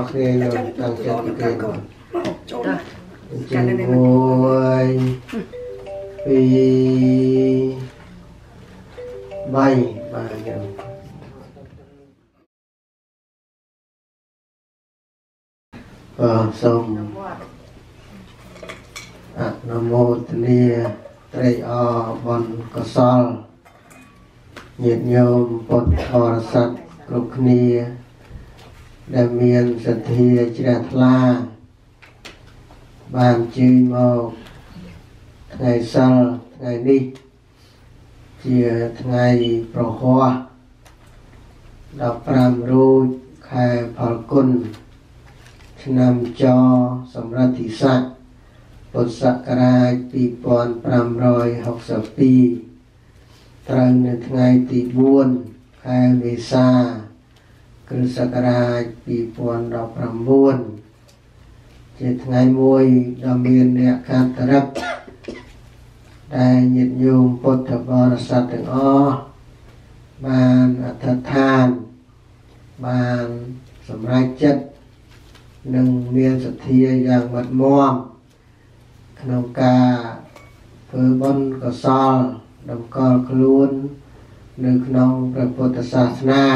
nghe rồi đang chân cái chân môi vì bay ba nhầm xong nam mô nia tây o bon có sol nhiệt nhôm bột bò sắt lục nia đại miền sạch thia chả la bàn chư màu ngày sau ngày đi chia ngày pro hoa đọc ram ru khai phật kun năm cho sầm ra thị xã Bột sạc ra bị bọn pram rồi học sở pi trăng đến ngày tỷ buôn khai về xa cứ sạc ra bị bọn đọc pram buôn chết ngày mùi đàm biên nẹ khát rập đại nhiệt nhung bột thập bò sát từng o bàn thật than bàn sầm ra chất nâng miên sạch thia dạng mật mòm nông ca với bon có sol đồng cò luôn nước nôngประพุทธศาสนา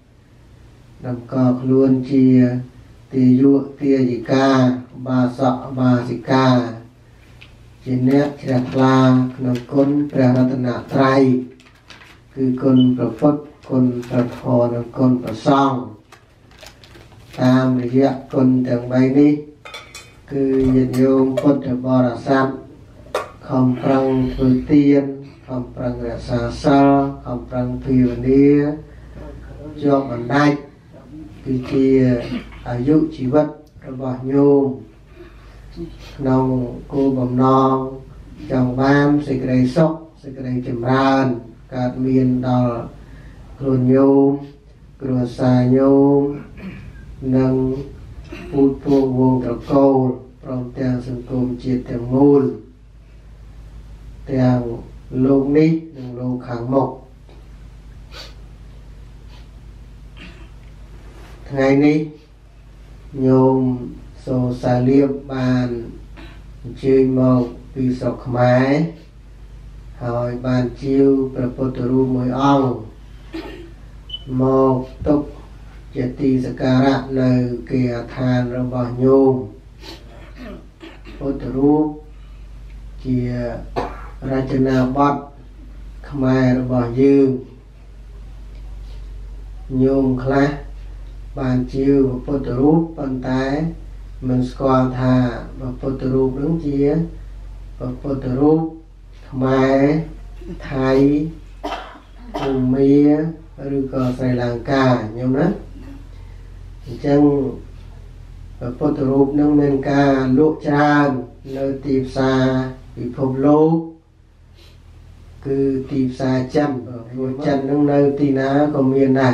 đồng cò luôn chia tì dụ tia dị ca ba sọ ba dị ca chỉ nét chẹt la nông côn ព្រះ រតនត្រ័យ គឺគុណព្រះពុទ្ធគុណព្រះធម៌និងគុណព្រះសង្ឃតាមរយៈគុណទាំង3នេះគឺញាតិញោមពុទ្ធបរិស័ទខំប្រឹងធ្វើទានខំប្រឹងរក្សាសិលខំប្រឹងភាវនាជាប់បណ្ដាច់គឺជាអាយុជីវិតរបស់ញោមក្នុងគោលបំណងចង់បានសេចក្តីសុខសេចក្តីចម្រើនកើតមានដល់ខ្លួនញោមគ្រួសារញោមនិងពូជពងវងត្រកូលព្រមទាំងសង្គមជាតិទាំងមូលទាំងលោកនេះនិងលោកខាងមុខថ្ងៃនេះញោមសូសាលៀបបានអញ្ជើញមកពីស្រុកខ្មែរហើយបានជាវព្រះពុទ្ធរូបមួយអង្គមកទុកជាទីសក្ការៈនៅគេហដ្ឋានរបស់ញោមពុទ្ធរូបជារចនាបថខ្មែររបស់យើងញោមខ្លះបានជាពុទ្ធរូបប៉ុន្តែមិនស្គាល់ថាពុទ្ធរូបនឹងជាពុទ្ធរូបខ្មែរថៃភូមាឬក៏ស្រីលង្កាញោមណាអញ្ចឹងពុទ្ធរូបនឹងមានការលក់ច្រើននៅទីផ្សារពិភពលោកគឺទីផ្សារចិនព្រោះចិននឹងនៅទីណាក៏មានដែរ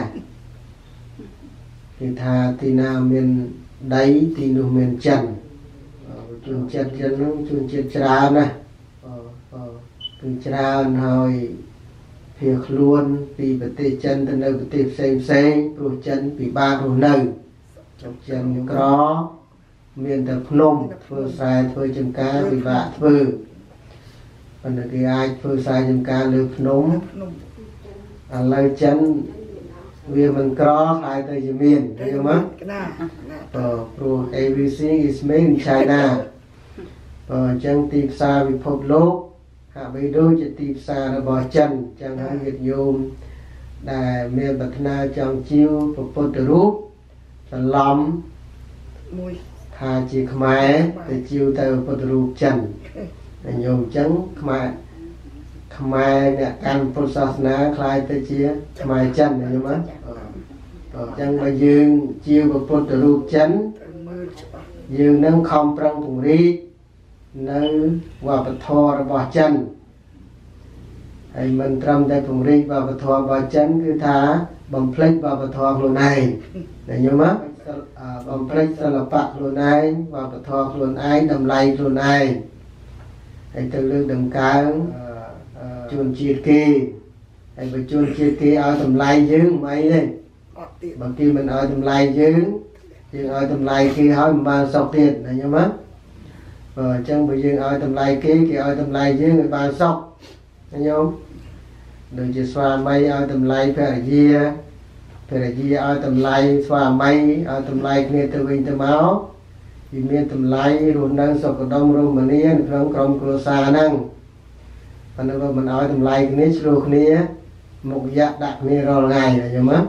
គេថាទីណាមានដីទីនោះមានចិនជនជាតិចិននឹងជនជាតិច្រើនណាគឺច្រើនហើយភៀសខ្លួនពីប្រទេសចិនទៅនៅប្រទេសផ្សេងព្រោះចិនពិបាករស់នៅចិនក្រមានតែភ្នំធ្វើស្រែធ្វើចម្ការពិបាកធ្វើប៉ុន្តែគេអាចធ្វើស្រែចម្ការលើភ្នំឥឡូវចិនវាមិនក្រហើយទៅជាមានឃើញ吗ព្រោះ everything is made in China អញ្ចឹងទីផ្សារពិភពលោកហាក់បីដូចជាទីផ្សាររបស់ចិនអញ្ចឹងហើយញាតិញោមដែលមានប្រាថ្នាចង់ជាវព្រះពុទ្ធរូបច្រឡំមួយថាជាខ្មែរទៅជាវទៅពុទ្ធរូបចិនតែញោមអញ្ចឹងខ្មែរអ្នកកាន់ពុទ្ធសាសនាคล้ายទៅជាខ្មែរចិនញោមណាអញ្ចឹងបើយើងជាវពុទ្ធរូបចិនយើងនឹងខំប្រឹងពង្រីកនៅវប្បធម៌របស់ចិនហើយមិនត្រឹមតែពង្រីកវប្បធម៌របស់ចិនគឺថាបំភ្លេចវប្បធម៌ខ្លួនឯងតែញោមណាបំភ្លេចសិល្បៈខ្លួនឯងវប្បធម៌ខ្លួនឯងតម្លៃខ្លួនឯងហើយទៅលើកដង្កើងជនជាតិគេហើយបើជនជាតិគេឲ្យតម្លៃយើងមិនអីទេបើគេមិនឲ្យតម្លៃយើង dương ai tầm lại kia hỏi mà sọc tiền này nhá má chân bởi dương ai tầm lại kia ai tầm lại dương người bà sọc nhá không đừng chỉ xoa mây ai tầm lại phải là gì ai tầm lại xoa mây ai tầm lại kia từ bình từ máu vì miền tầm lại rồi năng sọc ở đông rồi mà niên không còn cửa xa năng và nó mình ai tầm lại cái nít rồi kia một dạ đặc này rồi ngày này nhá má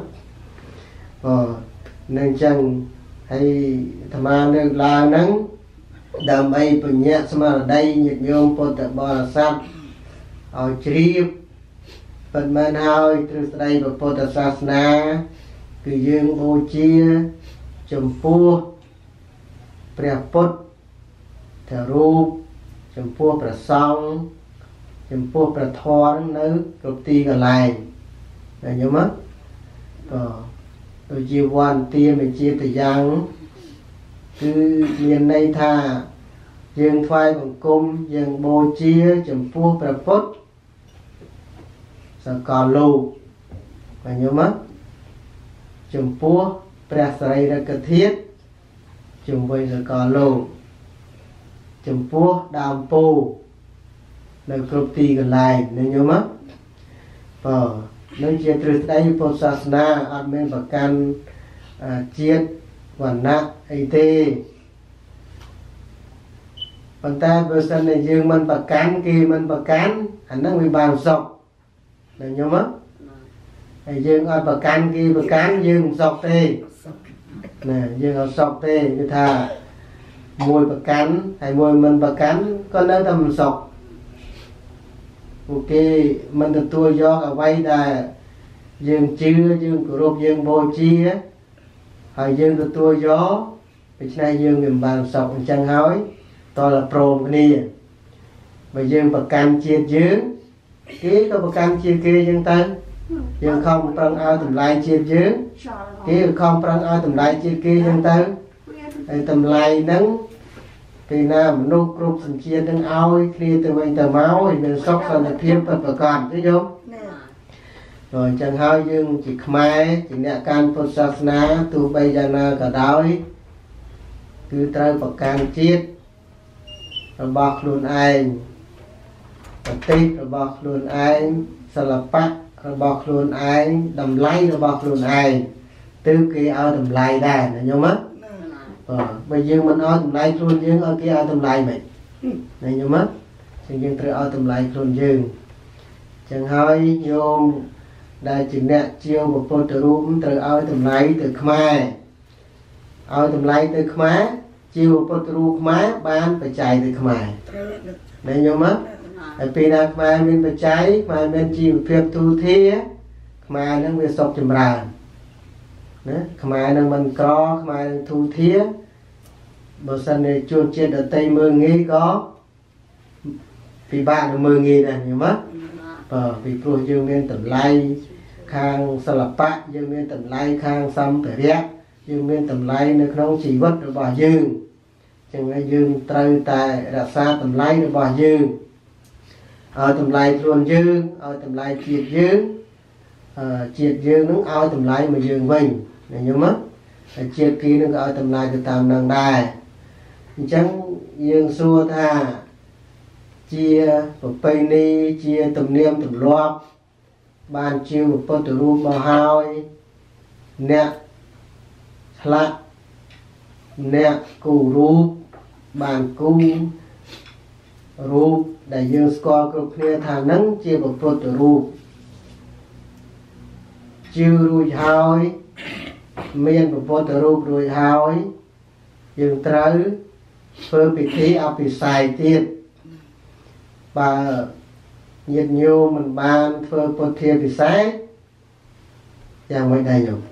nên chăng hay tham ăn được là nắng đầm bay bự nhẹ xem mà đây nhiệt nhôm bột tập bò sắt ở chìu phần men hơi từ đây vào bột sắt na cứ dương ô chia chấm pua bè bột theo rup chấm pua bè song chấm pua bè thò nữa cột ti cả lại là nhớ mất tôi chia quan tia mình chia thời gian cứ miền đây tha dương phai bằng cung dương bô chia chấm pua bè phốt sao còn lâu và nhớ mất chấm pua bè sợi ra cần thiết chấm vây rồi còn lâu chấm pua đàm pù là cột ti gần lại nên nhớ mất nên chia từ đây Phật sát na ăn men bậc can chiết quản nát ấy thế phần ta vừa sân này dương mình bậc can kia mình bậc can anh đang bị bàn sọc là nhớ mất này dương ăn bậc can kia bậc can dương sọc thế nè dương ở sọc thế như thà mùi bậc can hay mùi mình bậc can có nơi tầm sọc ok mình được tua do ở vay là dương chưa dương của rộp dương bồ chi á hay dương được tua gió vì này dương mình bàn sọc chẳng hói to là pro này và dương bậc cam chia dương ký có bậc cam chia kia dương tân dương không prang ao tầm lai chia dương ký không prang ao tầm lai chia kia dương tân tầm lai nắng thì nam nô cướp sinh chia đang ao kia từ bên tờ máu thì mình sốc sang là thêm và còn thấy không rồi chẳng hỏi dương chỉ khmai chỉ nè can Phật sát na tu bây giờ na cả đói cứ trời Phật can chiết rồi bọc luôn anh rồi tít rồi bọc luôn anh salapat rồi bọc luôn anh đầm lấy rồi bọc luôn anh từ kia ao đầm lấy đây là nhau mất bây giờ mình ao tầm lại luôn dương ở kia ao tầm lại mày này nhau mất chẳng dương từ ao tầm lại luôn dương chẳng hỏi nhôm đại chừng nè chiêu một phô từ rúm từ ao tầm lại từ khmai ao tầm lại từ khmai chiêu một phô từ rúm khmai ban phải chạy từ khmai này nhau mất ở phía nam khmai mình phải chạy khmai mình chiêu phép thu thía khmai nó bị sọc chầm ràn khmai nó mình có khmai thu thía bữa sau này chuột chết ở tây mương nghi có vì bạn ở mương nghi này nhiều mất vì pro dương nên tầm lai khang salapa dương nên tầm lai khang xăm phải rét dương nên tầm lai nó không chỉ vất được bỏ dương chẳng là dương trời tại đã xa tầm lai được bỏ dương ở tầm lai luôn dương ở tầm lai triệt dương nó ao tầm lai mà dương vinh này nhiều mất triệt kia nó ở tầm lai từ tam năng đài chẳng dương xua tha chia một cây ni chia tầm niêm tầm loa ban chiêu một phần từ rùm bao hai nè lạ nè cù rùm bàn cung rùm đại dương score cực kia thà nắng chia một phần từ rùm chiêu rùi hai miền một phần từ rùm rùi hai dương trái phơi bị khí áp bị xài tiền và nhiệt nhiêu mình ban phơi bột thiệt bị xàiយ៉ាងមិនដែរខ្ញុំ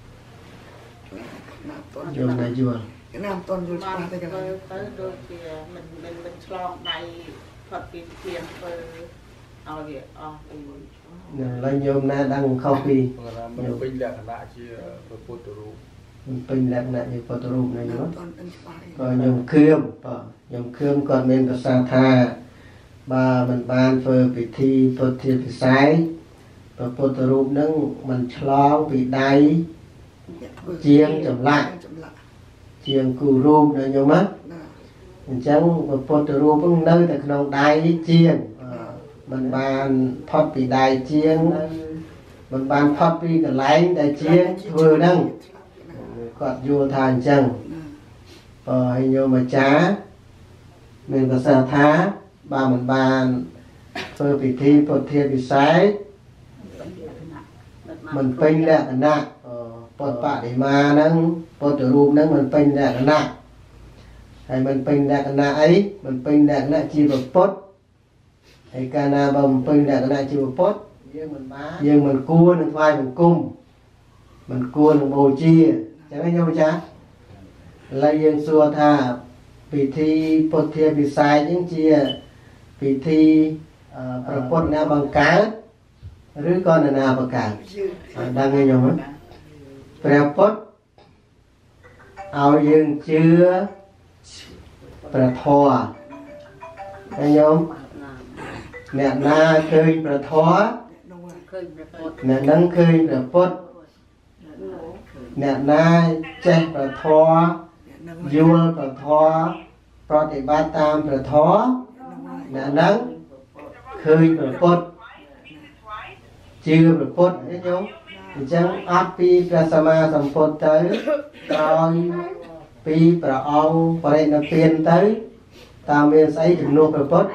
យកណាយល់ cái nào toàn rồi qua tới cái tới đôi khi mìnhឆ្លងដៃផុតពីធៀងធ្វើឲ្យវាអស់អីឡើយខ្ញុំណាដឹងខុសពីខ្ញុំពេញលក្ខណៈជាពុទ្ធរូបពេញលក្ខណៈជាពុទ្ធរូបណាខ្ញុំ toàn ânច្បាស់ក៏ខ្ញុំខឿមខ្ញុំខឿមគាត់មានប្រសាសន៍ថាបើមិនបានធ្វើពិធីពុទ្ធិពិស័យព្រះពុទ្ធរូបនឹងមិនឆ្លងពីដៃជាងចម្លាក់ជាងគូរូបណាញោមណាអញ្ចឹងពុទ្ធរូបហ្នឹងនៅតែក្នុងដៃជាងមិនបានផុតពីដៃជាងមិនបានផុតពីកន្លែងដែលជាងធ្វើហ្នឹងគាត់យល់ថាអញ្ចឹងហើយញោមអាចារ្យមានប្រសាសន៍ថាបើមិនបានធ្វើពិធីពុទ្ធាពិសេសមិនពេញលក្ខណៈពុទ្ធបដិមាហ្នឹងពុទ្ធរូបហ្នឹងមិនពេញលក្ខណៈហើយមិនពេញលក្ខណៈអីមិនពេញលក្ខណៈជាពុទ្ធហើយកាលណាបើមិនពេញលក្ខណៈជាពុទ្ធយើងមិនគួរនឹងថ្វាយបង្គំមិនគួរនឹងបូជាអញ្ចឹងញោមចាស់ឥឡូវយើងសួរថាពិធីពុទ្ធាពិសេសហ្នឹងជាពិធីប្រពុតណាបង្កើតឬក៏នរណាបង្កើតដឹងទេញោមព្រះពុទ្ធឲ្យយើងជឿព្រះធម៌ហើយញោមអ្នកណាឃើញព្រះធម៌អ្នកនឹងឃើញព្រះពុទ្ធអ្នកណាចេះព្រះធម៌យល់ព្រះធម៌ប្រតិបត្តិតាមព្រះធម៌អ្នកនឹងឃើញព្រះពុទ្ធជឿព្រះពុទ្ធទេញោមអញ្ចឹងអត់ពីព្រះសម្មាសម្ពុទ្ធទៅក្រោយពីព្រះអង្គបរិនិព្វានទៅតើមានស្អីជំនួសព្រះពុទ្ធ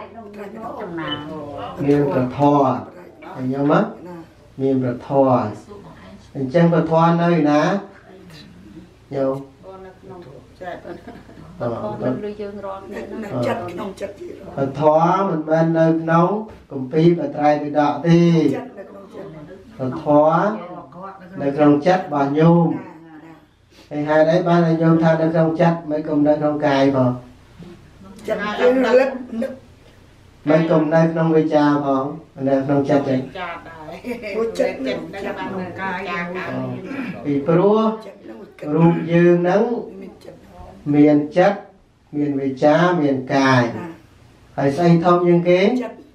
មានព្រះធម៌ហើយញោមមានព្រះធម៌អញ្ចឹងព្រះធម៌នៅណាញោមនៅក្នុងចិត្តមិនលឺយើងរាល់គ្នាចិត្តក្នុងចិត្តទៀតព្រះធម៌មិនមែននៅក្នុងគម្ពីរបត្រៃពិដកទេព្រះធម៌នៅក្នុងចិត្តរបស់ញោមហើយហេតុអីបានឲ្យញោមថានៅក្នុងចិត្តមិនគុំនៅក្នុងកាយផងចិត្តយើងរលឹកនឹកមិនគុំនៅក្នុងវិចារផងនៅក្នុងចិត្តចឹងចាដែរព្រោះចិត្តនៅក្នុងកាយពីព្រោះរូបយើងហ្នឹងមានចិត្តមានវិចារមានកាយហើយស្អីធំជាងគេ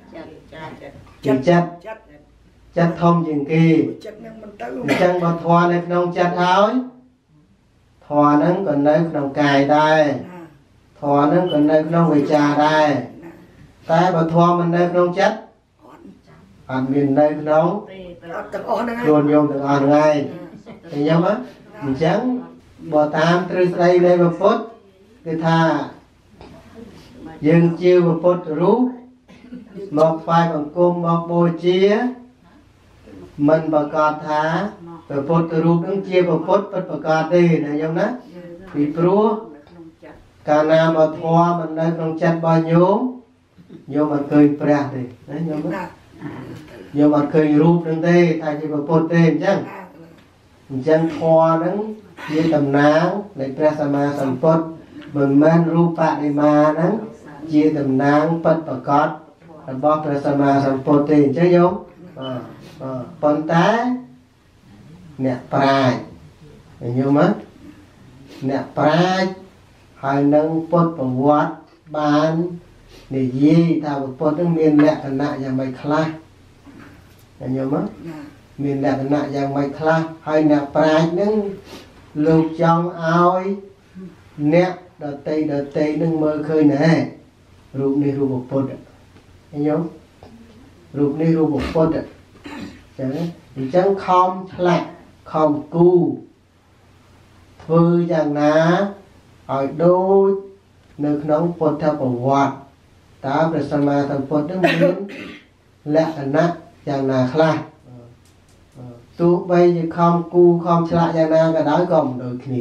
ចិត្តធំជាងគេចិត្តនឹងមិនទៅអញ្ចឹងបើធម៌នៅក្នុងចិត្តហើយធម៌ហ្នឹងក៏នៅក្នុងកាយដែរធម៌ហ្នឹងក៏នៅក្នុងវិចារដែរតែបើធម៌មិននៅក្នុងចិត្តអត់មាននៅក្នុងទាំងអស់ហ្នឹងខ្លួនយើងទាំងអស់ហ្នឹងឯងឃើញទេអញ្ចឹងបើតាមទ្រឹស្ដីនៃព្រះពុទ្ធគឺថាយើងជាព្រះពុទ្ធរូបមកថ្វាយបង្គំមកបូជាមិនប្រកាសថាព្រះពុទ្ធរូបនឹងជាព្រះពុទ្ធពិតប្រកបទេណាញោមណាពីព្រោះកាលណាបើធម៌មិននៅក្នុងចិត្តរបស់ញោមអត់ឃើញព្រះទេណាញោមណាញោមអត់ឃើញរូបនឹងទេថាជាព្រះពុទ្ធទេអញ្ចឹងធម៌នឹងជាតំណាងនៃព្រះសម្មាសម្ពុទ្ធមិនមែនរូបបដិមាហ្នឹងជាតំណាងពិតប្រកបរបស់ព្រះសម្មាសម្ពុទ្ធទេអញ្ចឹងញោមប៉ុន្តែអ្នកប្រាជ្ញញោមអ្នកប្រាជ្ញហើយនឹងពុទ្ធប្រវត្តិបាននិយាយថាពុទ្ធនឹងមានលក្ខណៈយ៉ាងម៉េចខ្លះញោមមានលក្ខណៈយ៉ាងម៉េចខ្លះហើយអ្នកប្រាជ្ញនឹងលោកចង់ឲ្យអ្នកដតីនឹងមើលឃើញណែរូបនេះរូបពុទ្ធញោមរូបនេះរូបពុទ្ធអញ្ចឹងខំឆ្លាក់ខំគូធ្វើយ៉ាងណាឲ្យដូចនៅក្នុងពុទ្ធប្រវត្តិតើព្រះសម្មាសម្ពុទ្ធនឹងមានលក្ខណៈយ៉ាងណាខ្លះទោះបីជាខំគូខំឆ្លាក់យ៉ាងណាក៏ដោយក៏មិនដូចគ្នា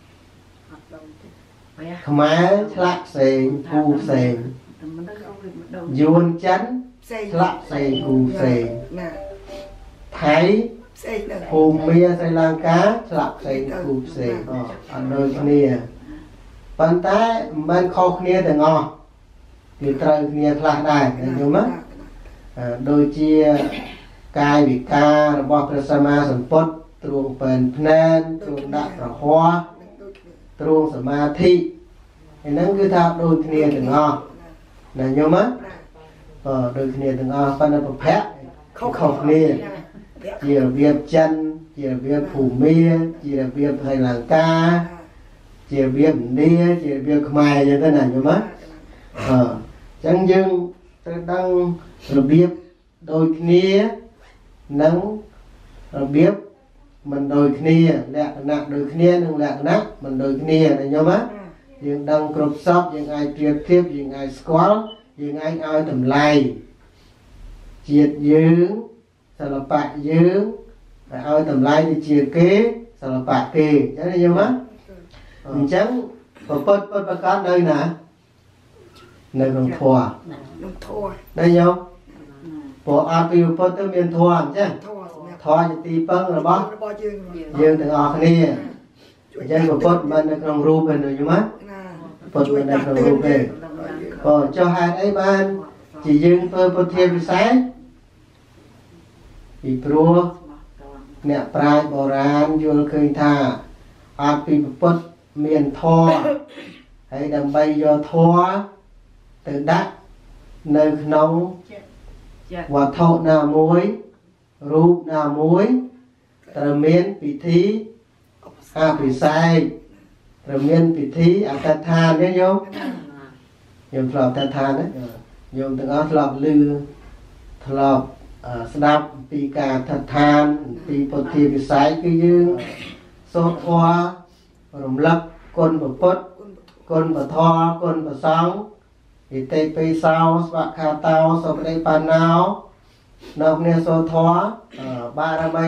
ខ្មែរឆ្លាក់ផ្សេងគូផ្សេងយួនចិនឆ្លាក់ផ្សេងគូផ្សេងថៃផ្សេងទៅភូមាស្រីលង្កាឆ្លាក់ផ្សេងគូផ្សេងអត់ដូចគ្នាប៉ុន្តែមិនមែនខុសគ្នាទាំងអស់វាត្រូវគ្នាខ្លះដែរញោមណាដូចជាកាយវិការរបស់ព្រះសម្មាសម្ពុទ្ធទ្រង់ពេនភ្នែនទ្រង់ដាក់ប្រហ័សទ្រង់សមាធិហ្នឹងគឺថាដូចគ្នាទាំងអស់ណាញោមណាដូចគ្នាទាំងអស់ប៉ុន្តែប្រភពខុសគ្នាជារបៀបចិនជារបៀបភូមាជារបៀបស្រីលង្កាជារបៀបឥណ្ឌាជារបៀបខ្មែរអញ្ចឹងទៅណាយល់មកអញ្ចឹងយើងត្រូវដឹងរបៀបដូចគ្នានិងរបៀបមិនដូចគ្នាលក្ខណៈដូចគ្នានិងលក្ខណៈមិនដូចគ្នាណាយល់មកយើងដឹងគ្រប់សពយើងអាចប្រៀបធៀបយើងអាចស្គាល់យើងអាចឲ្យតម្លៃជាតិយើងសិល្បៈយើងហើយឲ្យតម្លៃទៅជាគេសិល្បៈគេអញ្ចឹងយល់មកអញ្ចឹងពុទ្ធប្រកាសនៅណានៅក្នុងធម៌នឹងធัวណាយល់ព្រោះអត់ពីពុទ្ធទៅមានធម៌អញ្ចឹងធัวសម្រាប់ធម៌ជាទីពឹងរបស់យើងយើងទាំងអស់គ្នាអញ្ចឹងពុទ្ធមិននៅក្នុងរូបទេយល់មកពុទ្ធមិននៅក្នុងរូបទេចុះហេតុអីបានជាយើងធ្វើពុទ្ធាពិសេសពីព្រោះអ្នកប្រាជ្ញបុរាណយល់ឃើញថាអត់ពីពុទ្ធមានធម៌ហើយដើម្បីយកធម៌ទៅដាក់នៅក្នុងវត្ថុណាមួយរូបណាមួយត្រូវមានពិធីអភិសេកត្រូវមានពិធីអត្តដ្ឋានទេញោមខ្ញុំធ្លាប់អត្តដ្ឋានណាញោមទាំងអស់ធ្លាប់ឮធ្លាប់ស្ដាប់ពីការអត្តដ្ឋានពីពុទ្ធាពិសេសគឺយើងសូត្រធម៌រំលឹកគុណពុទ្ធគុណពធគុណប្រសង្ឃဣតិပိសោស្វខាតោសុបដិបណ្ណោនៅគ្នាសូត្រធម៌បារមី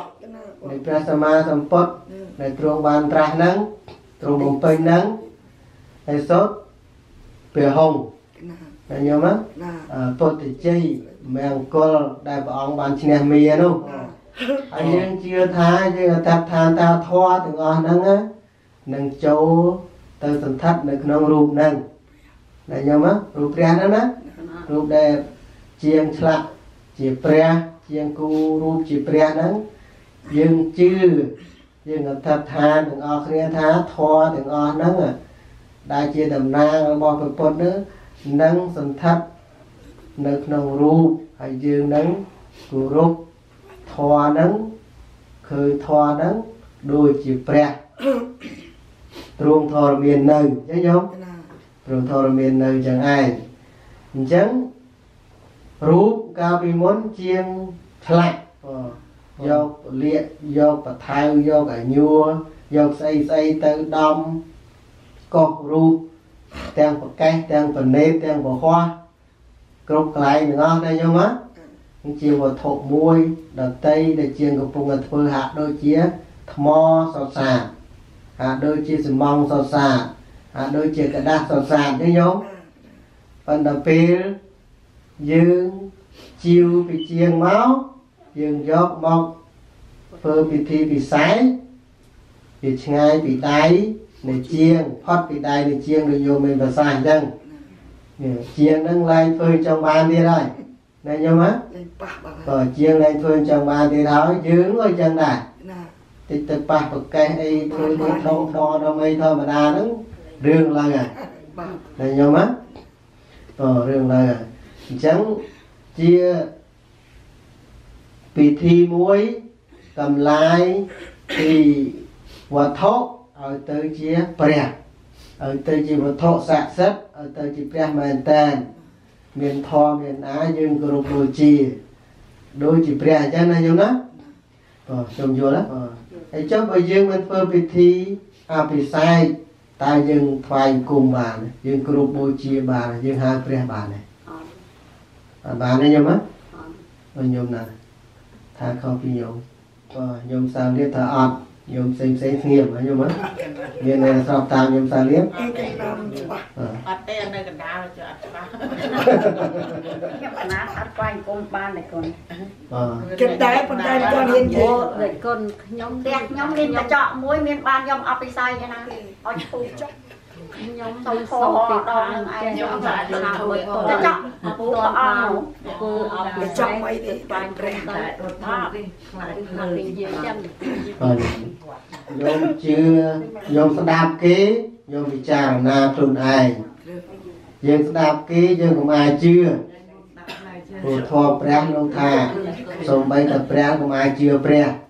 10នៃព្រះសម្មាសម្ពុទ្ធដែលទ្រង់បានត្រាស់ហ្នឹងទ្រង់បំពេញហ្នឹងហើយសូត្រព្រះហង្សណាញោមណាពុទ្ធជ័យមង្គលដែលព្រះអង្គបានឈ្នះមានោះហើយយើងជឿថាយើងអត្តដ្ឋានតាធម៌ទាំងអស់ហ្នឹងនឹងចូលទៅសន្ធិដ្ឋនៅក្នុងរូបហ្នឹងណាញោមណារូបព្រះហ្នឹងណារូបដែលជាងឆ្លាក់ជាព្រះជាងគូរូបជាព្រះហ្នឹងយើងជឿយើងអត្តដ្ឋានទាំងអស់គ្នាថាធម៌ទាំងអស់ហ្នឹងដែលជាតំណាងរបស់ព្រះពុទ្ធនោះនឹងសន្ធិដ្ឋនៅក្នុងរូបហើយយើងនឹងគោរពធម៌ហ្នឹងឃើញធម៌ហ្នឹងដូចជាព្រះទ្រង់ធរមាននៅអញ្ចឹងញោមទ្រង់ធរមាននៅអញ្ចឹងឯងអញ្ចឹងរូបកាលពីមុនជាងឆ្លាក់យកលៀកយកបថៅយកអាញួរយកស្អីស្អីទៅដំកោសរូបទាំងប្រកេះទាំងប្រណេតទាំងពហោះគ្រប់កន្លែងទាំងអស់ដែរញោមហ្នឹងជាវត្ថុមួយដតីដែលជាងកំពុងតែធ្វើហាក់ដូចជាថ្មសរសាហាក់ដូចជាសំងសរសាហាក់ដូចជាกระดาษសរសាទេញោមប៉ុន្តែពេលយើងជីវពីជាងមកយើងយកមកធ្វើពិធីពិសេសពីឆ្ងាយពីដៃនៃជាងផុតពីដៃនៃជាងដូចយកមានប្រសាសន៍អញ្ចឹងជាងហ្នឹងឡើងធ្វើចង់បានទៀតហើយណាញោមហ៎ប៉ះបាទជាងឡើងធ្វើចង់បានទៀតហើយយើងក៏អញ្ចឹងដែរតិចទៅប៉ះប្រកេះអីធ្វើដូចដងធរដល់អីធម្មតាហ្នឹងរឿងឡើងហើយណាញោមហ៎រឿងឡើងហើយអញ្ចឹងជាពិធីមួយកម្លាយពីវត្ថុឲ្យទៅជាព្រះឲ្យទៅជាវត្ថុស័ក្តិសិទ្ធិឲ្យទៅជាព្រះមែនតើមានធម៌មានអាយើងគោរពបូជាដូចជាព្រះអញ្ចឹងណាញោមណាខ្ញុំយល់ហើយចុះបើយើងមិនធ្វើពិធីអភិសេកតើយើងថ្វាយគុំបានយើងគោរពបូជាបានយើងហៅព្រះបានទេបានទេញោមណាញោមណាថាខុសពីញោមញោមសាលៀបថាអត់ញោមផ្សេងស្ងៀមញោមមានអ្នកស្របតាមញោមសាលៀបអត់ទេនៅកណ្ដាលចុះអត់ច្បាស់ខ្ញុំអាណាអត់ខ្វាញ់គុំបានតែគុណគិតដែរប៉ុន្តែគាត់ហ៊ាននិយាយតែគុណខ្ញុំផ្ទះខ្ញុំមានកញ្ចក់មួយមានបានខ្ញុំអត់ពិស័យទេណាឲ្យឈូសចុះខ្ញុំសូមខកពីដងនឹងឯងខ្ញុំថាមើលកញ្ចក់ពូព្រះអង្គគឺអត់កញ្ចក់អីទេបានព្រះតែរត់មកខ្លាចនិយាយចឹងញោមជឿញោមស្ដាប់គេញោមពិចារណាខ្លួនឯងយើងស្ដាប់គេយើងកុំអាចជឿព្រោះធម៌ព្រះលោកថាសូម្បីតែព្រះកុំអាចជឿព្រះ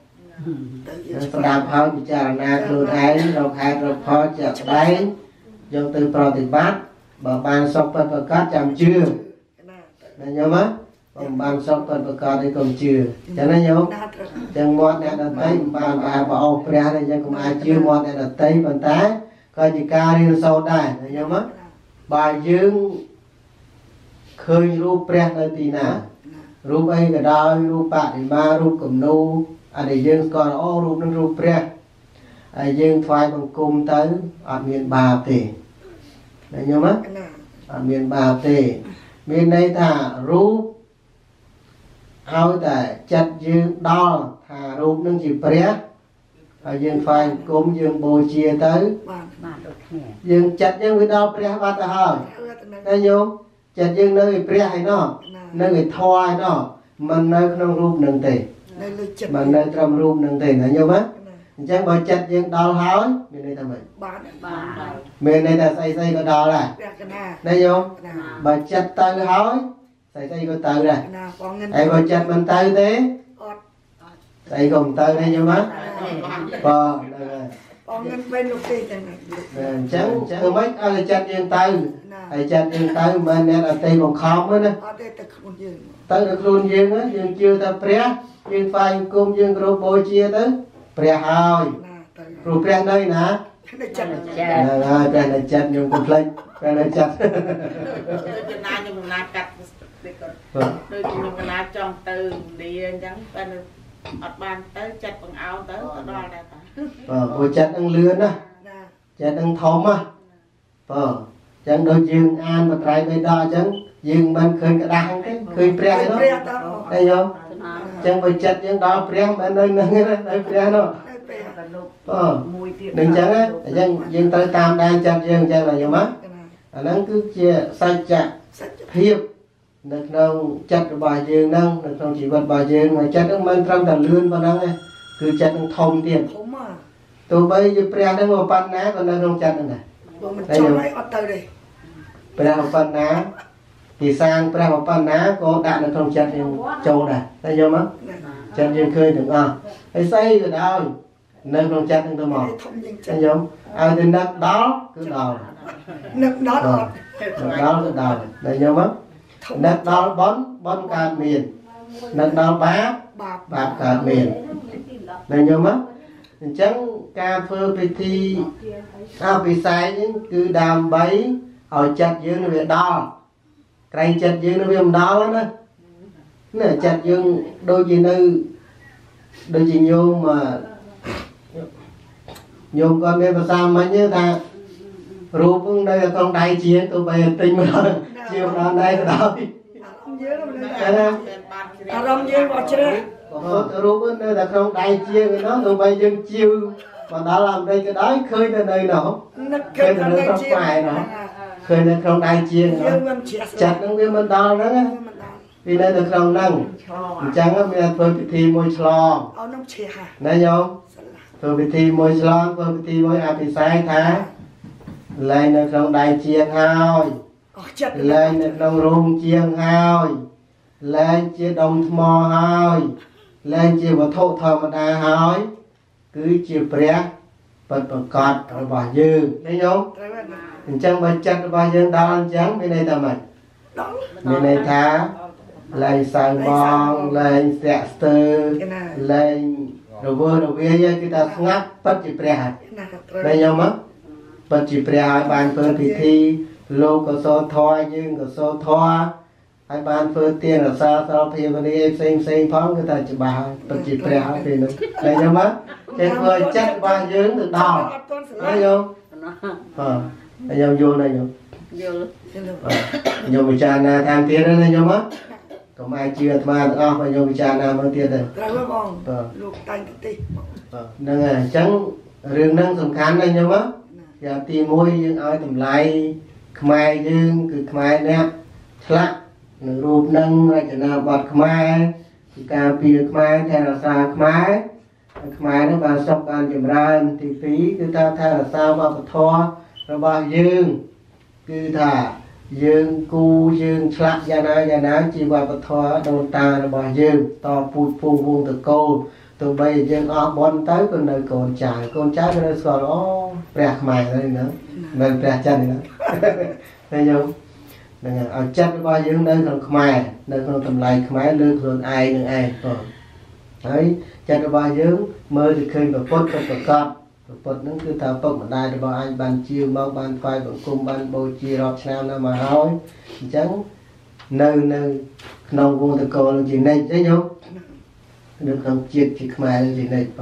ស្ដាប់ហើយពិចារណាខ្លួនឯងរកហេតុរកផលជាក់ស្ដែងយកទៅប្រតិបត្តិបើបានសុខពិតប្រាកដចាំជឿណាញោមបើបានសុខពិតប្រាកដឯងកុំជឿចឹងណាញោមទាំងមាត់អ្នកដតីបានបោះព្រះនេះយើងកុំអាចជឿមាត់អ្នកដតីប៉ុន្តែក៏ជាការរៀនសូត្រដែរណាញោមបើយើងឃើញរូបព្រះនៅទីណារូបអីក៏ដោយរូបបដិមារូបគំនូអត់ដែលយើងស្គាល់អូរូបនឹងរូបព្រះហើយយើងថ្វាយបង្គំទៅអត់មានបាបទេណាញោមអត់មានបាបទេមានន័យថារូបឲ្យតែចិត្តយើងដល់ថារូបនឹងជាព្រះហើយយើងថ្វាយបង្គំយើងបូជាទៅបានដូចគ្នាយើងចិត្តយើងវាដល់ព្រះបាត់ទៅហើយណាញោមចិត្តយើងនៅឯព្រះឯណោះនៅឯធម៌ឯណោះមិននៅក្នុងរូបនឹងទេនៅលើចិត្តមិននៅត្រឹមរូបនឹងទេណាញោមអញ្ចឹងបើចិត្តយើងដល់ហើយមានន័យថាម៉េចបានមានន័យថាស្អីក៏ដល់ដែរណាញោមបើចិត្តទៅហើយស្អីក៏ទៅដែរហើយបើចិត្តមិនទៅទេអត់ស្អីក៏មិនទៅទេញោមបាទបងងិនពេលលោកទេចឹងអញ្ចឹងធ្វើម៉េចឲ្យចិត្តយើងទៅហើយចិត្តយើងទៅមិនមែនអ្នកអតីបង្ខំទេណាអត់ទេទៅខ្លួនយើងទៅខ្លួនយើងយើងជឿថាព្រះយើងថ្វាយបង្គំយើងគោរពបូជាទៅព្រះហើយព្រោះព្រះនៅណានៅចិត្តហើយព្រះនៅចិត្តខ្ញុំកុំភ្លេចព្រះនៅចិត្តចំណាយខ្ញុំណាកាត់ដូចខ្ញុំណាចង់ទៅលាអញ្ចឹងតែអត់បានទៅចិត្តបង្អោទៅដល់ដែរតាព្រោះចិត្តនឹងលឿនណាចិត្តនឹងធំណាចឹងដូចយើងអានបត្រៃបេដកអញ្ចឹងយើងមិនឃើញក្តាស់ទេឃើញព្រះទេហើយយោចឹងបើចិត្តយើងដល់ព្រះមិននៅនឹងនៅព្រះនោះមួយទៀតនឹងចឹងអញ្ចឹងយើងត្រូវតាមដានចិត្តយើងអញ្ចឹងណាយោម៉ាអាហ្នឹងគឺជាសច្ចភាពនៅក្នុងចិត្តរបស់យើងហ្នឹងនៅក្នុងជីវិតរបស់យើងហើយចិត្តហ្នឹងមិនត្រឹមតែលឿនប៉ុណ្ណឹងទេគឺចិត្តនឹងធំទៀតធំទោះបីជាព្រះហ្នឹងមកប៉ុណ្ណាក៏នៅក្នុងចិត្តហ្នឹងដែរបើមិនចង់ឲ្យអត់ទៅទេព្រះប៉ុណ្ណាគេសាងព្រះប៉ុណ្ណាក៏ដាក់នៅក្នុងចិត្តយើងចូលដែរតែយល់មកចិត្តយើងឃើញទាំងអស់ហើយស្អីក៏ដោយនៅក្នុងចិត្តហ្នឹងទៅមកតែយល់ឲ្យទៅនឹកដល់គឺដល់នឹកដល់អត់ដល់គឺដល់តែយល់មកនឹកដល់បនកើតមាននឹកដល់បាបកើតមានតែយល់មកអញ្ចឹងការធ្វើពិធីអភិសេកហ្នឹងគឺដើម្បីឲ្យចិត្តយើងវាដល់ក្រែងចិត្តយើងវាមិនដល់ណាចិត្តយើងដូចជានៅដូចជាញោមគាត់មានភាសាមិញថារូបនៅក្នុងដៃជាងទៅបីទិញមកជាម្ដងដែរក៏ដោយយើងមិនអារម្មណ៍យើងអត់ជ្រះរូបនៅតែក្នុងដៃជាងនោះទៅបីយើងជាវមកដល់អាមេរិកក៏ដោយឃើញទៅនៅនោះនឹកឃើញនៅក្នុងជាងឃើញនៅក្នុងដៃជាងចិត្តនឹងវាមិនដល់ហ្នឹងវានៅក្នុងហ្នឹងអញ្ចឹងមានធ្វើពិធីមួយឆ្លងអោនោះឈះណាញោមធ្វើពិធីមួយឆ្លងធ្វើពិធីមួយអភិសេកថាលែងនៅក្នុងដៃជាងហើយលែងនៅក្នុងរោងជាងហើយលែងជាដុំថ្មហើយលែងជាវត្ថុធម្មតាហើយគឺជាព្រះពិតប្រាកដរបស់យើងឃើញទេអញ្ចឹងបើចិត្តរបស់យើងដល់អញ្ចឹងមានន័យថាម៉េចមានន័យថាលែងសៅបងលែងស្ទាក់ស្ទើរលែងរវើរវាយគឺថាស្ងាត់ពិតជាព្រះហើយឃើញទេពិតជាព្រះហើយបានធ្វើពិធីលោកក៏សូត្រធម៌យើងក៏សូត្រធម៌ហើយបានធ្វើទានរសាស្រោភាវនាផ្សេងផងគឺថាច្បាស់ហើយពិតជាព្រះហើយពេលនោះឃើញទេចេះធ្វើចិត្តរបស់យើងទៅដល់ឃើញទេហើយខ្ញុំយល់ណាខ្ញុំខ្ញុំពិចារណាតាមទៀតណាខ្ញុំកុំអាចជឿអាត្មាទាំងអស់បើខ្ញុំពិចារណាមើលទៀតទេត្រូវបងលោកតែងតិចហ្នឹងហើយអញ្ចឹងរឿងហ្នឹងសំខាន់ណាស់ខ្ញុំយ៉ាងទី1យើងឲ្យតម្លៃខ្មែរយើងគឺខ្មែរអ្នកឆ្លាក់នៅរូបហ្នឹងរចនាបថខ្មែរពីការពារខ្មែរថែរក្សាខ្មែរហ្នឹងបានសុខបានចម្រើនទី2គឺថាថែរក្សាវប្បធម៌របស់យើងគឺថាយើងគូយើងឆ្លាក់យ៉ាងណាជាវប្បធម៌ដូនតារបស់យើងតពូជពងវងតកូល tụi bây giờ ở bọn tới còn nơi con trai cái nơi sò nó bẹt mày đây nữa mình bẹt chân nữa thấy không ở chất bao nhiêu nơi còn mày nơi còn tầm lại mày nơi còn ai đấy chất bao nhiêu mơ thì khơi và phốt con phốt nó cứ thao phốt một đai để bao anh ban chiêu mau ban phai bằng cung ban bồi chia rọt nam nào mà nói chẳng nơi nông vùng tự cổ là gì này thấy không được không chiết chỉ mày là gì này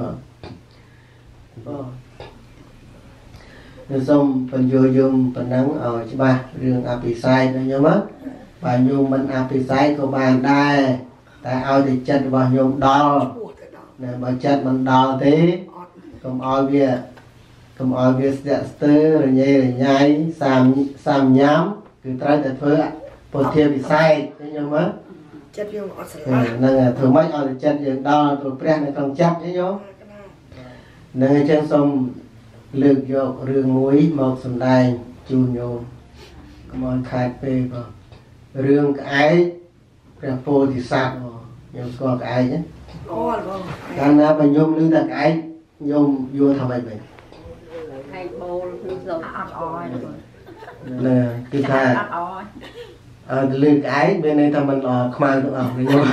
rồi xong phần vô dùng phần nắng ở chứ ba riêng apisai nó nhớ mất bà nhung mình apisai của bạn đây tại ao thì chân bà nhung đo nè bà chân mình đo thế cầm ao bia sẽ tơ rồi nhai sam nhám cứ trái để phơi bột thiêu bị sai thế nhớ mất chất vô ngọt sữa nên là thường mấy ao thì chân dựng đo rồi pre này không chắc thế nhớ nên chân xong lược vô rương muối một sầm đai chun vô come on khai pe vào rương cái phô thì sạc nhưng có cái nhé càng nào mà nhôm lưỡi là cái nhôm vô thằng mày hay bô rồi oi nè cái thà lưỡi cái bên này thằng mình khai được nhôm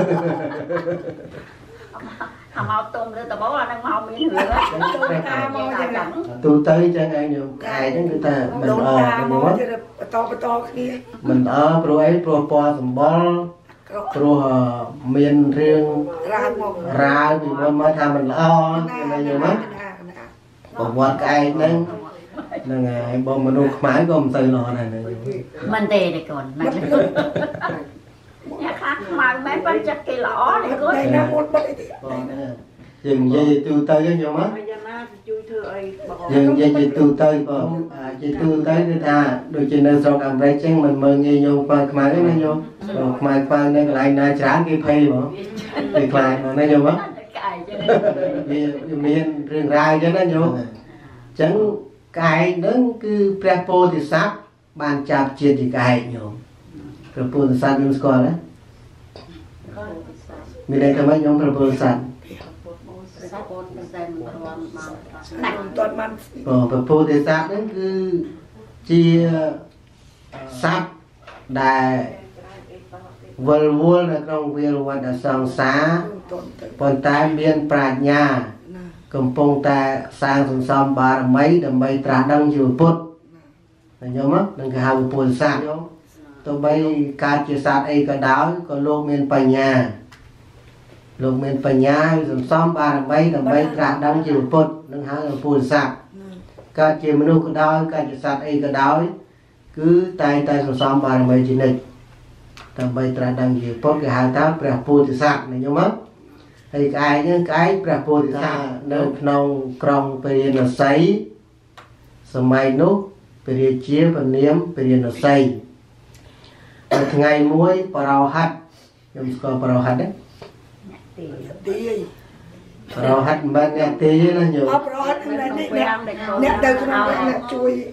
mau tôm lên tao bố là đang mau miếng nữa tôi tới cho anh nhôm cái chứ người ta mình mình pro ấy pro po sầm bol pro miền riêng ra thì mới tham mình này nhiều lắm còn qua cái nên ngày bom mình nuôi mãi có một từ nọ này mình tè này còn nhà khác mà mấy bánh chắc cái lõ này có dừng dây tu tới với nhau mắt dừng dây tu tới dây tu tới người ta đôi chân nơi sau cầm ray chân mình mơ nghe nhau qua mai đấy nhau rồi mai qua nên lại na trả cái phay mà thì lại mà nó nhau mắt miền riêng rai cho nó nhau chẳng cái nó cứ prepo thì sát ban chạp chia thì cái nhau prepo thì sát những score đấy mình đây có mấy nhóm prepo sát prepo thì sát nó cứ chia sát đại vua là trong viên vật ở sòng xá còn tai miền Prạt Nha cầm phong ta sang sòng sòng bà mấy đầm bay trả đăng chịu phút là nhớ mất đừng cái hào buồn sát tôi bay ca chia sát ấy cả đáo còn lô miền Pà Nha sòng sòng bà mấy đầm bay trả đăng chịu phút đừng hào buồn sát ca chia menu cả đáo ca chia sát ấy cả đáo cứ tay sòng sòng bà mấy chỉ này tầm bay tra đăng gì có cái hàng tháng prepo thì sạc này nhớ mất thì cái những cái prepo thì sạc nơi nông krong period nó sấy sớm nút period chia và niêm period nó sấy ngày muối parau hạt chúng có parau hạt đấy parau hạt bên nhà tê là nhiều parau hạt này nè đây cũng là chui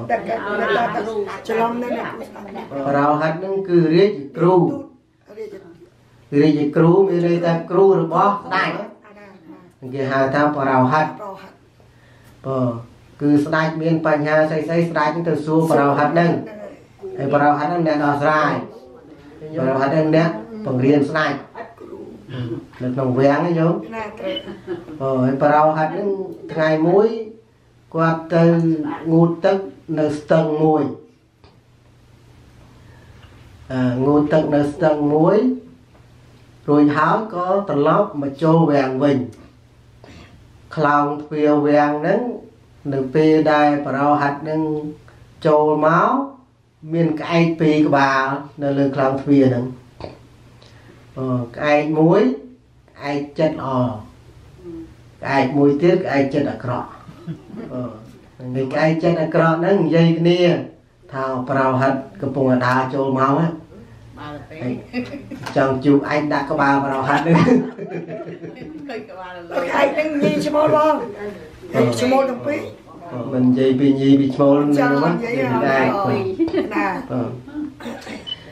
parau hạt nó cứ riết kru mới đây ta kru rồi bó đại cái hàng tháng parau hạt cứ sạch miền Pà Nha xây sạch chúng ta xua parau hạt nâng parau hạt nâng nè đỏ dài parau hạt nâng nè bằng riêng sạch được nồng vén ấy chú parau hạt nâng ngày muối qua từ ngụt tức nơi tầng muối ngụt tức nơi tầng muối rồi háo có tầng lót mà trô vàng vinh khlòng phiêu vàng nâng được phê đai parau hạt nâng trô máu miền cái phê của bà nơi lời khlòng phiêu nâng cái muối ai chất cái muối tiết cái chất ở cọ người cái chất ở cọ nó dây kia thao parau hạt cái bông đá trôi máu á chồng chụp anh đã có bao parau hạt nữa cái đang nhìn cho mồi luôn cho mồi đồng phí mình dây bị mồi luôn đúng không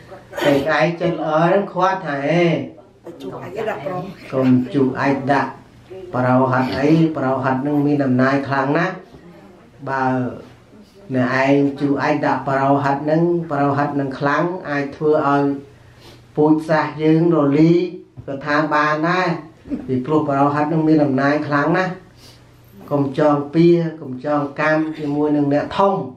cái chất ở nó khoát thầy còn chụp anh đã Parau hạt ấy parau hạt nâng mi nằm nai khlang nát bà nè ai chú ai đã parau hạt nâng khlang ai thưa ơi bụi sạch dương rồi ly cái thang ba nè vì pro parau hạt nâng mi nằm nai khlang nát cùng tròn pia cùng tròn cam thì mua nâng nè thông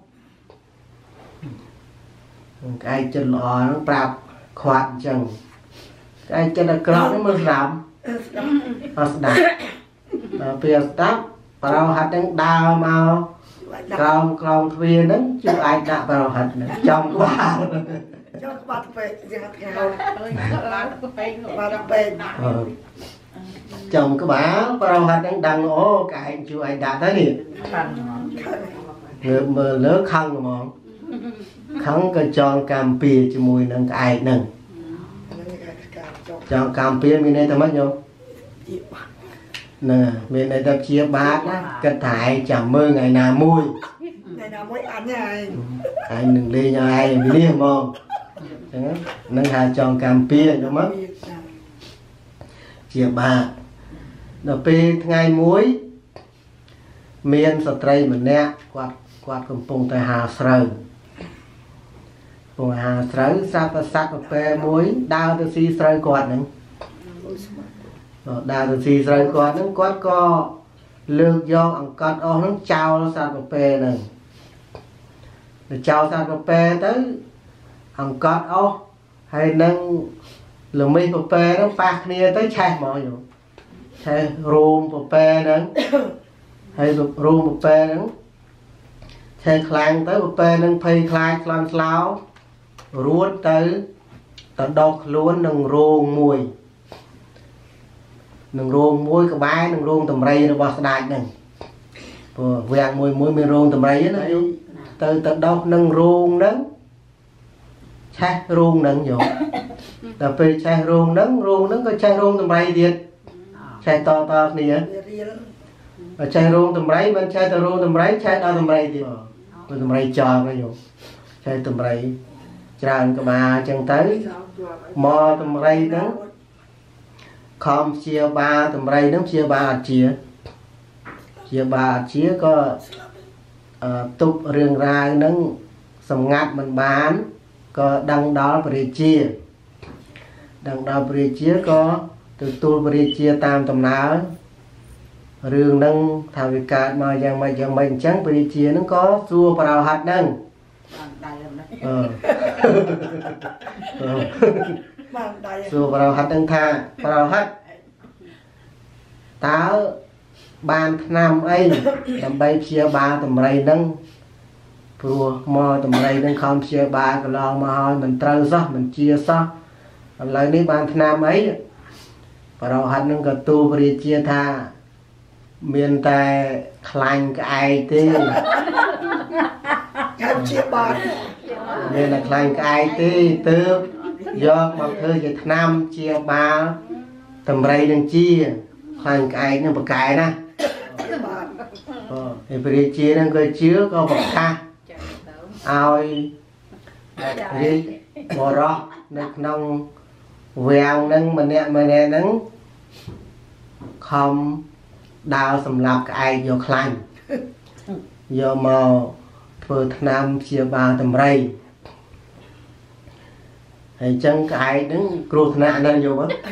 ai chân lò nó bạp khoát chừng ai chân là cọ nó mới giảm đạp phía tắp parau hạt nâng đào màu Còn thuyền đó chứ ai đã vào hạt trong quá chồng cái bả vào hạt đang đằng ố cái chú ai đã thấy đi người mờ lớn khăn mà khăn cái tròn cam pia cho mùi nâng cái nâng tròn cam pia mình này tao mất nhau nè mình này tập chia bát á cái thải chẳng mơ ngày nào mui ngày nào mới ăn này anh đừng đi cho ai mình đi không nâng hà tròn cam pia cho mất chia bát rồi pe ngày muối miền sạt tây mình nè quạt cầm pung tại hà sờ pung hà sờ sát pe muối đào từ xi sờ quạt nữa đào từ xì rồi quạt nó quát co lương do ăn cắt ô nó trao nó sang cà phê này rồi trao sang cà phê tới ăn cắt ô hay nâng lồng mi cà phê nó phạt nia tới chai mọi người hay rùm cà phê nữa hay rùm cà phê nữa hay khlang tới cà phê nâng phay khlang sáo ruột tới tận độc luôn nâng rùm mùi nâng rôn muối cái bái nâng rôn tầm rây nó bỏ đạch này vẹn muối mình rôn tầm rây nó từ tận đâu nâng rôn nâng chai rôn nâng nhổ tập về chai rôn nâng có chai rôn tầm rây thiệt chai to nè chai rôn tầm rây bên chai rôn tầm rây chai to tầm rây thiệt tầm rây cho cái nhổ chai tầm rây tràn cái bà chân tới mò tầm rây nâng không chia ba tầm rây nó chia ba chia có tục riêng ra nó sầm ngắt mình bán có đăng đó chia có từ tu chia tam tầm nào riêng nâng thảo việc cả mà dạng mình trắng chia nó có xua vào hạt nâng xua vào hạt nâng tha vào hạt táo ban nam ấy làm bay chia ba tầm rây nâng vừa mò tầm rây nâng không chia ba cái lo mà hỏi mình trâu sao mình chia sao lời ní ban nam ấy và đầu hạt nâng cả tu về chia tha miền tây khanh cái ai tê chia ba miền là khanh cái ai tê tư do bằng thơ về nam chia ba tầm rây nâng chia khăn cái nó bậc cái nè, thì bây chia nó cái chứa có bậc ta, ai đi bò rót nước nông vàng nâng mình nè nâng không đào sầm lạp cái vô khăn, vô màu vừa nam chia ba tầm rây, thì chân cái đứng cột nạn lên vô bớt.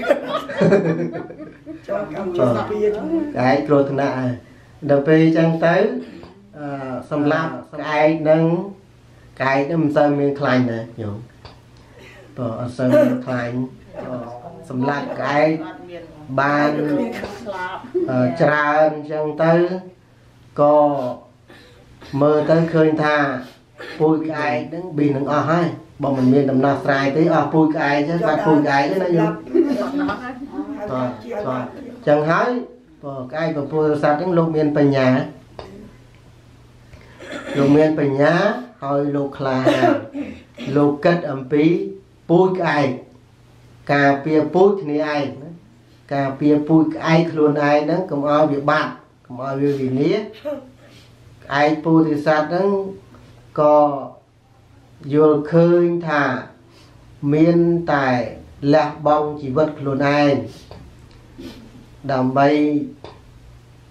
Cái rồi thằng nào đầu tiên chân tới xâm lạp cái nâng cái nó mình sơn miếng khăn này hiểu sơn miếng khăn xâm lạp cái bàn tràn chân tới có mơ tới khơi tha bùi cái đứng bị nâng hai bọn mình miền đầm nà xài tới bùi cái chứ phải bùi cái chứ nó rồi chẳng hỏi cái của phụ sa đến lục miền Tây nhà hồi lục là lục kết âm pí bùi cái cà pia bùi thì ai cà pia bùi ai luôn ai nó cũng ao việc bạn cũng ao việc gì nế ai bùi thì sa đến có vô khơi thả miền tài lạc bong chỉ vật luôn ai đầm bay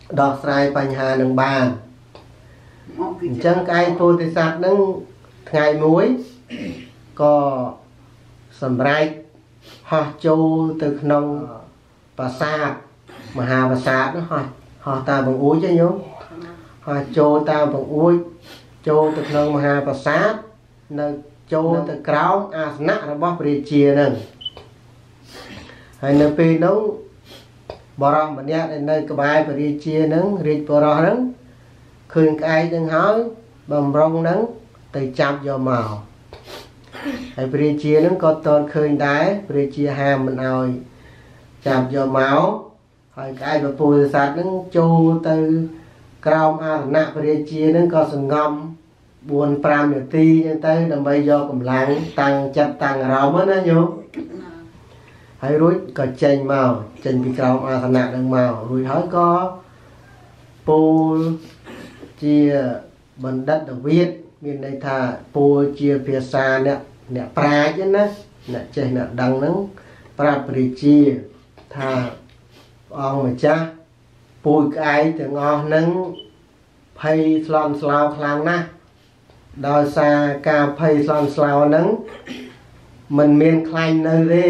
ដោះស្រាយបញ្ហានឹងបានអញ្ចឹងឯងពោធិសត្វនឹងថ្ងៃមួយក៏សម្រេចហោះចូលទៅក្នុងប្រាសាទមហាប្រាសាទនោះហោះតាមបង្អួចទេញោមហោះចូលតាមបង្អួចចូលទៅក្នុងមហាប្រាសាទនៅចូលទៅក្រោមអាសនៈរបស់ព្រះរាជានឹងហើយនៅពេលនោះបរោះម្នាក់ដែលនៅក្បែរព្រះរាជានឹងរាជបរោះនឹងឃើញក្អែកនឹងហើយបំរុងនឹងទៅចាប់យកមកហើយព្រះរាជានឹងក៏តន់ឃើញដែរព្រះរាជាហាមមិនឲ្យចាប់យកមកហើយក្អែកពពុទ្ធសាសនឹងចូលទៅក្រោមអាសនៈព្រះរាជានឹងក៏សង្ងំ 4-5 នាទីអញ្ចឹងទៅដើម្បីយកកម្លាំងតាំងចិត្តតាំងអារម្មណ៍ណាញោមហើយរួចក៏ចេញមកចេញពីក្រោមអាសនៈនឹងមករួចហើយក៏ពោលជាបណ្ឌិតវិទ្យាមានន័យថាពោលជាភាសាអ្នកប្រាជ្ញណាអ្នកចេះអ្នកដឹងហ្នឹងប្រាប់ព្រះរាជាថាព្រះអង្គម្ចាស់ពូជក្អែកទាំងអស់ហ្នឹងភ័យស្លន់ស្លោខ្លាំងណាស់ដោយសារការភ័យស្លន់ស្លោហ្នឹងមិនមានខ្លាញ់នៅទេ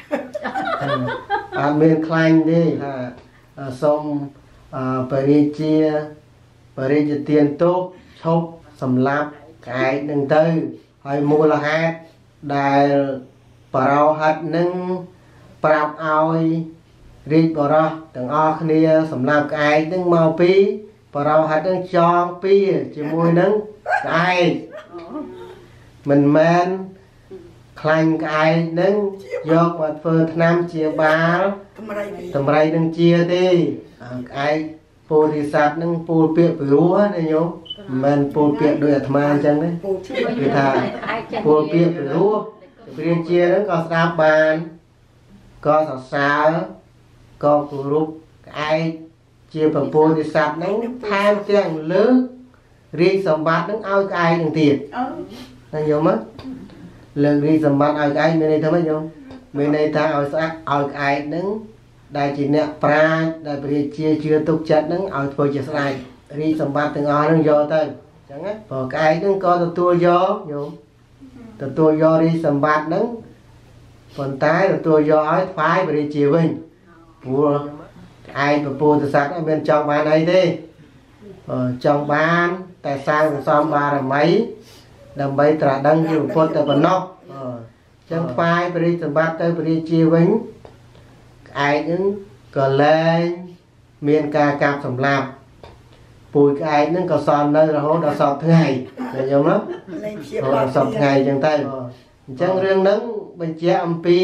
អត់មានខ្លាញ់ទេថាសូមព្រះរាជាទានទោសឈប់សម្លាប់ក្អែកនឹងទៅហើយមូលហេតុដែលបរោហិតនឹងប្រាប់ឲ្យរាជបរោះទាំងអស់គ្នាសម្លាប់ក្អែកនឹងមកពីបរោហិតនឹងចងពៀជាមួយនឹងក្អែកមិនមែនខ្លាញ់ក្អែកនឹងយកមកធ្វើថ្នាំជាបាលតម្រៃនឹងជាទេក្អែកពោធិសត្វនឹងពូលពាក្យពីរោះណាញោមមិនមែនពូលពាក្យដោយអាត្មាអញ្ចឹងទេគឺថាពូលពាក្យពីរោះព្រះរាជានឹងក៏ស្ដាប់បានក៏សរសើរក៏គោរពក្អែកជាពពោធិសត្វនឹងថែមទាំងលើករាជសម្បត្តិនឹងឲ្យក្អែកនឹងទៀតណាញោមលើករាជសម្បត្តិឲ្យក្អែកមានន័យថាម៉េចញោមមានន័យថាឲ្យស្អាតឲ្យក្អែកនឹងដែលជាអ្នកប្រាជ្ញដែលព្រះរាជាជឿទុកចិត្តនឹងឲ្យធ្វើជាស្ដេចរាជសម្បត្តិទាំងអស់នឹងយកទៅអញ្ចឹងណាព្រោះក្អែកនឹងក៏ទទួលយកញោមទទួលយករាជសម្បត្តិនឹងប៉ុន្តែទទួលយកឲ្យថ្វាយព្រះរាជាវិញព្រោះក្អែកពពុទ្ធសាសនាមានចង់បានអីទេចង់បានតែសាងសន្សំបារមីដើម្បីត្រាស់ដឹងជាពុទ្ធតែប៉ុណ្ណោះអញ្ចឹងថ្វាយព្រះរាជសម្បត្តិទៅព្រះរាជាវិញក្អែកនឹងក៏លែងមានការកាប់សម្លាប់ពូជក្អែកនឹងក៏សល់នៅរហូតដល់សពថ្ងៃឃើញទេណាដល់សពថ្ងៃអញ្ចឹងទៅអញ្ចឹងរឿងហ្នឹងបញ្ជាក់អំពី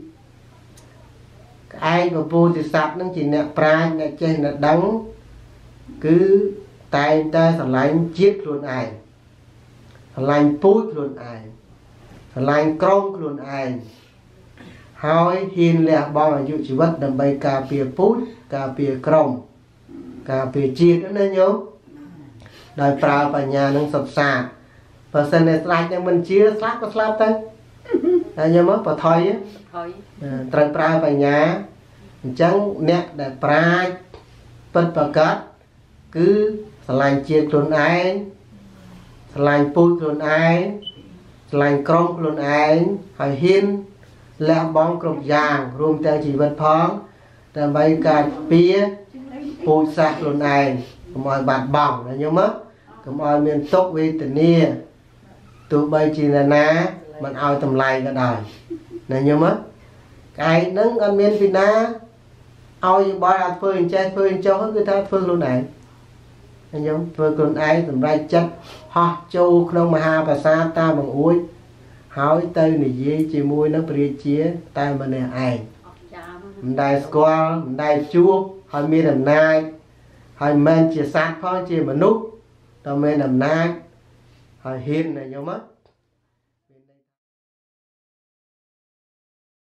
ក្អែកពពុទ្ធស័ព្ទនឹងជាអ្នកប្រាជ្ញអ្នកចេះអ្នកដឹងគឺតែងតែស្រឡាញ់ជាតិខ្លួនឯងស្រឡាញ់ពូជខ្លួនឯងស្រឡាញ់ក្រុមខ្លួនឯងហើយហ៊ានលះបង់អាយុជីវិតដើម្បីការពារពូជការពារក្រុមការពារជាតិណាញោមដោយប្រើបញ្ញានឹងសិក្សាបើសិនតែស្លាច់នឹងមិនជាស្លាប់ក៏ស្លាប់ទៅហើយញោមបថយត្រូវប្រើបញ្ញាអញ្ចឹងអ្នកដែលប្រាជ្ញពិតប្រាកដគឺស្រឡាញ់ជាតិខ្លួនឯងស្រឡាញ់ពូជខ្លួនឯងស្រឡាញ់ក្រុមខ្លួនឯងហើយហ៊ានលះបង់គ្រប់យ៉ាងរួមទាំងជីវិតផងដើម្បីការពារពូជសាសន៍ខ្លួនឯងកុំឲ្យបាត់បង់ណាញោមកុំឲ្យមានទុក្ខវេទនាទោះបីជាណាមិនឲ្យតម្លៃក៏ដោយណាញោមក្អែកហ្នឹងអត់មានពីណាឲ្យយោបល់អត់ធ្វើអញ្ចេះធ្វើអញ្ចោះគឺថាធ្វើខ្លួនឯងណាញោមធ្វើខ្លួនឯងសម្រេចចិត្តហោះចូលក្នុងមហាប្រាសាទតាមបង្អួចហើយទៅនិយាយជាមួយនឹងព្រះរាជាតែម្នាក់ឯងមិនដែលស្គាល់មិនដែលជួបហើយមានអំណាចហើយមិនមែនជាសត្វផងជាមនុស្សតែមានអំណាចហើយហ៊ានណាញោម